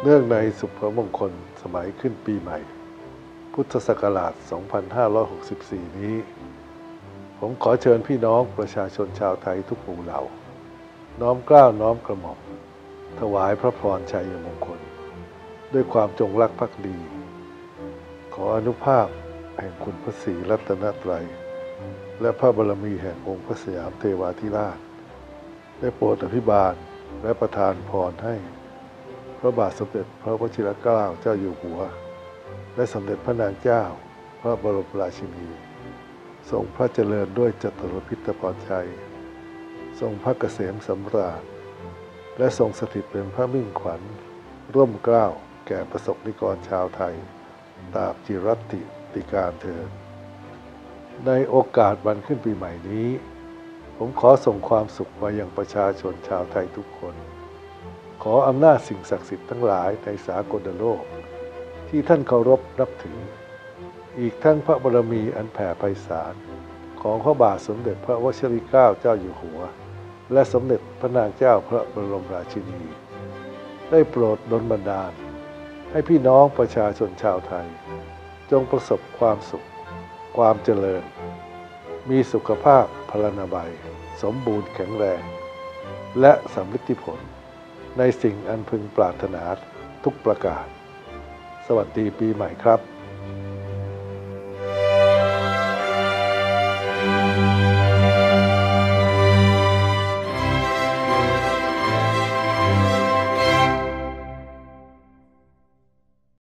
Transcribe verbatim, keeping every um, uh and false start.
เนื่องในสุภมงคลสมัยขึ้นปีใหม่พุทธศักราช สองพันห้าร้อยหกสิบสี่ นี้ ผมขอเชิญพี่น้องประชาชนชาวไทยทุกหมู่เหล่าน้อมเกล้าน้อมกระหม่อมถวายพระพรชัยมงคลด้วยความจงรักภักดี ขออนุภาพแห่งคุณพระศรีรัตนตรัยและพระบารมีแห่งองค์พระสยามเทวาธิราชได้โปรดอภิบาลและประทานพรให้พระบาทสมเด็จพระวชิรเกล้าเจ้าอยู่หัวและสมเด็จพระนางเจ้าพระบรมราชินีทรงพระเจริญด้วยจตุรพิธพรชัยทรงพระเกษมสำราญและทรงสถิตเป็นพระมิ่งขวัญร่วมเกล้าแก่ประสบนิกรชาวไทยตราบจิรัติติการเถิดในโอกาสวันขึ้นปีใหม่นี้ผมขอส่งความสุขมายังประชาชนชาวไทยทุกคนขออำนาจสิ่งศักดิ์สิทธิ์ทั้งหลายในสากลโลกที่ท่านเคารพนับถืออีกทั้งพระบารมีอันแผ่ไพศาลของพระบาทสมเด็จพระวชิรเกล้าเจ้าอยู่หัวและสมเด็จพระนางเจ้าพระบรมราชินีได้โปรดดลบันดาลให้พี่น้องประชาชนชาวไทยจงประสบความสุขความเจริญมีสุขภาพพลานามัยสมบูรณ์แข็งแรงและสำลิดผลในสิ่งอันพึงปรารถนาทุกประการสวัสดีปีใหม่ครับ